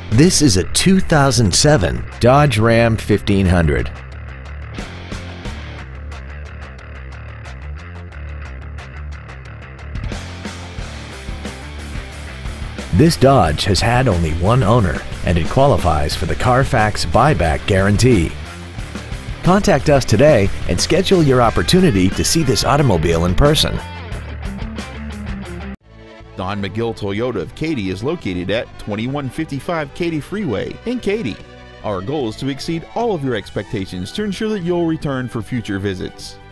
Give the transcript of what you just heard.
This is a 2007 Dodge Ram 1500. This Dodge has had only one owner, and it qualifies for the Carfax buyback guarantee. Contact us today and schedule your opportunity to see this automobile in person. Don McGill Toyota of Katy is located at 2155 Katy Freeway in Katy. Our goal is to exceed all of your expectations to ensure that you'll return for future visits.